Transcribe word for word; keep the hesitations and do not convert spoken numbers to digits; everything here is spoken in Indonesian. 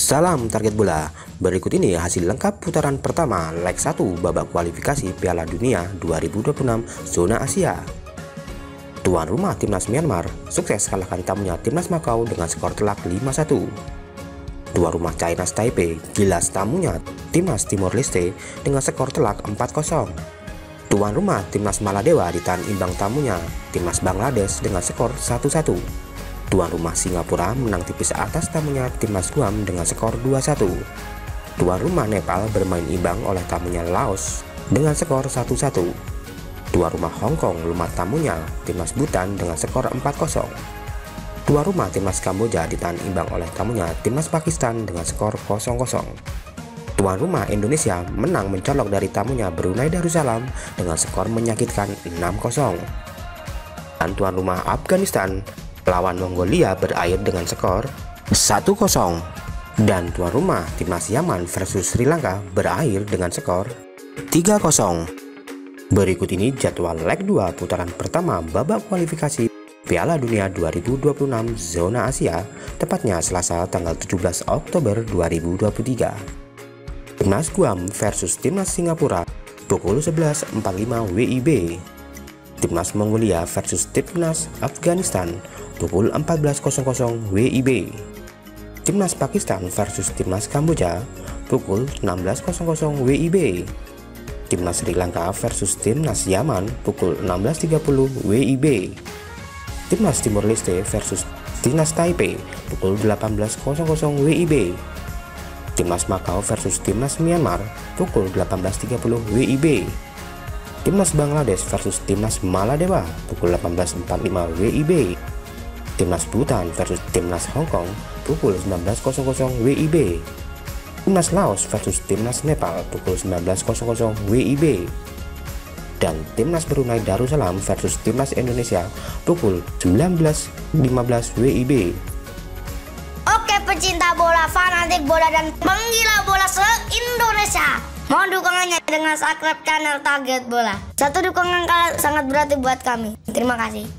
Salam target bola. Berikut ini hasil lengkap putaran pertama leg satu babak kualifikasi Piala Dunia dua ribu dua puluh enam zona Asia. Tuan rumah Timnas Myanmar sukses kalahkan tamunya Timnas Makau dengan skor telak lima satu. Tuan rumah China Taipei gilas tamunya Timnas Timor Leste dengan skor telak empat kosong. Tuan rumah Timnas Maladewa ditahan imbang tamunya Timnas Bangladesh dengan skor satu satu. Tuan rumah Singapura menang tipis atas tamunya Timnas Guam dengan skor dua satu. Tuan rumah Nepal bermain imbang oleh tamunya Laos dengan skor satu satu. Tuan rumah Hong Kong lumat tamunya Timnas Bhutan dengan skor empat kosong. Tuan rumah Timnas Kamboja ditahan imbang oleh tamunya Timnas Pakistan dengan skor nol nol. Tuan rumah Indonesia menang mencolok dari tamunya Brunei Darussalam dengan skor menyakitkan enam kosong. Dan tuan rumah Afghanistan lawan Mongolia berakhir dengan skor satu kosong. Dan tuan rumah Timnas Yaman versus Sri Lanka berakhir dengan skor tiga kosong. Berikut ini jadwal leg dua putaran pertama babak kualifikasi Piala Dunia dua ribu dua puluh enam zona Asia, tepatnya Selasa tanggal tujuh belas Oktober dua ribu dua puluh tiga. Timnas Guam versus Timnas Singapura pukul sebelas empat puluh lima W I B. Timnas Mongolia versus Timnas Afghanistan pukul empat belas W I B. Timnas Pakistan versus Timnas Kamboja pukul enam belas W I B. Timnas Sri Lanka versus Timnas Yaman pukul enam belas tiga puluh W I B. Timnas Timor Leste versus Timnas Taipei pukul delapan belas W I B. Timnas Makau versus Timnas Myanmar pukul delapan belas tiga puluh W I B. Timnas Bangladesh versus Timnas Maladewa pukul delapan belas empat puluh lima W I B. Timnas Bhutan versus Timnas Hong Kong pukul sembilan belas W I B. Timnas Laos versus Timnas Nepal pukul sembilan belas W I B. Dan Timnas Brunei Darussalam versus Timnas Indonesia pukul sembilan belas lima belas W I B. Oke pecinta bola, fanatik bola, dan penggila bola se-Indonesia, mohon dukungannya dengan subscribe channel Target Bola. Satu dukungan kalian sangat berarti buat kami. Terima kasih.